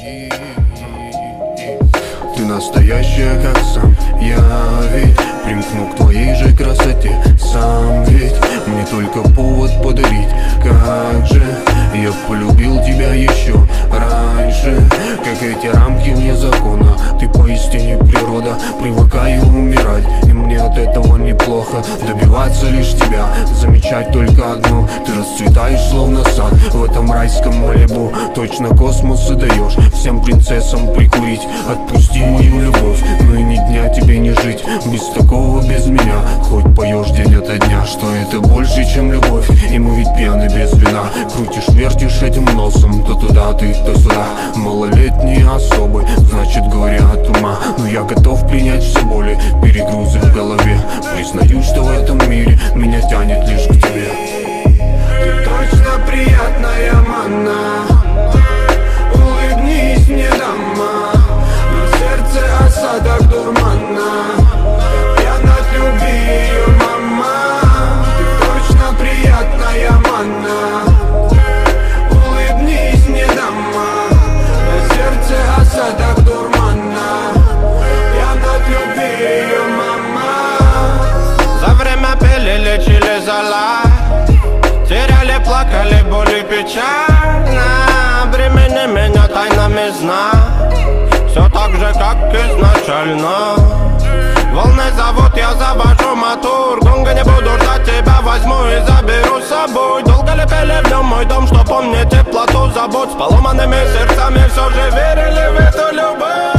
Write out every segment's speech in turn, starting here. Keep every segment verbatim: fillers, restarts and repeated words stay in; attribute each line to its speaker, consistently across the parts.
Speaker 1: Ты настоящая, как сам я, ведь примкну к твоей же красоте сам, ведь мне только повод подарить. Как же я полюбил тебя еще раньше, как эти рамки вне закона. Ты поистине природа, привыкаю умирать, и мне от этого неплохо. Добиваться лишь тебя, замечать только одно: ты расцветаешь словно сад в этом райском Малибу. Точно космос и даешь всем принцессам прикурить. Отпусти мою любовь, но и ни дня тебе не жить без такого, без меня. Хоть поешь день ото дня, что это больше, чем любовь. И мы ведь пьяны без вина. Крутишь, вертишь этим носом, то туда ты, то сюда. Малолетние особы, значит говоря от ума. Но я готов принять все боли, перегрузы в голове. Признаюсь, что в этом мире меня тянет лишь к тебе. Ты точно приятная манна, улыбнись мне, дама. На сердце осадок дурмана, пьян от любви ее, мама. Ты точно приятная манна, улыбнись мне, дама. На сердце осадок дурмана, пьян от любви ее, мама.
Speaker 2: За время пили, лечили зала, теряли, плакали, боли, печально. Времени меня тайнами сна, все так же, как изначально. Волны зовут, я завожу мотор. Долго не буду ждать, тебя возьму и заберу с собой. Долго ли пели в нем мой дом, что помнит теплоту забот. С поломанными сердцами все же верили в эту любовь.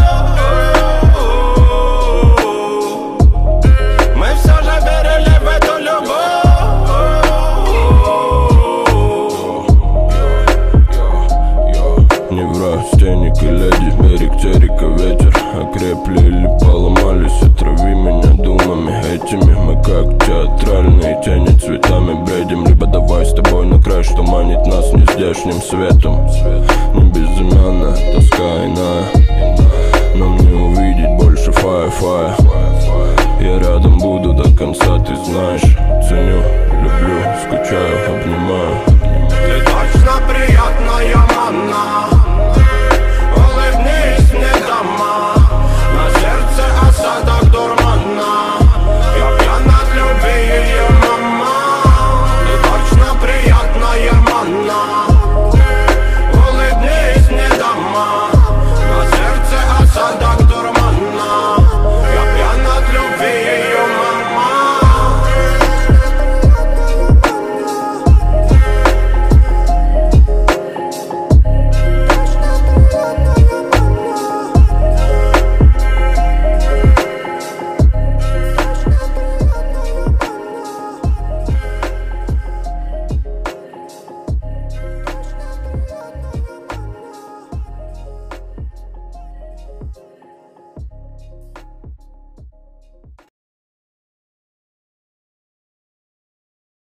Speaker 2: Мы все же верили в эту любовь. Неврастенник и леди, берег терека, ветер. Окрепли или поломались, отрави меня думами этими. Мы как театральные тени, цветами бредим. Либо давай с тобой на край, что манит нас нездешним светом. Не безымянная, тоска иная, нам не увидеть больше фая-фая. Я рядом буду до конца, ты знаешь. Ценю, люблю, скучаю.